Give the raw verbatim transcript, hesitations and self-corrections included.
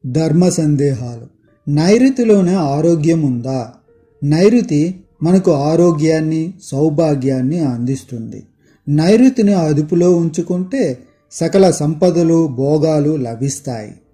ధర్మ సందేహాలు. నైరుతిలోనే ఆరోగ్యం ఉందా? నైరుతి మనకు ఆరోగ్యాన్ని, సౌభాగ్యాన్ని అందిస్తుంది. నైరుతిని అదుపులో ఉంచుకుంటే సకల సంపదలు, భోగాలు లభిస్తాయి.